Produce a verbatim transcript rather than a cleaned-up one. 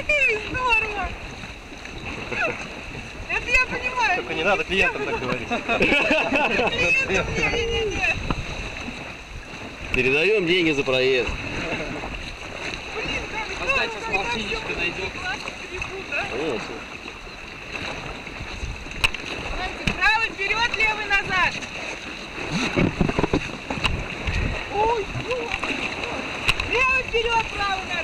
Здорово! Это я понимаю. Только не надо клиентам так говорить. Передаем деньги за проезд. Блин, как Опять сейчас полтинничка найдет. Конечно. Правый вперед, левый назад. Ой, левый вперед, правый назад.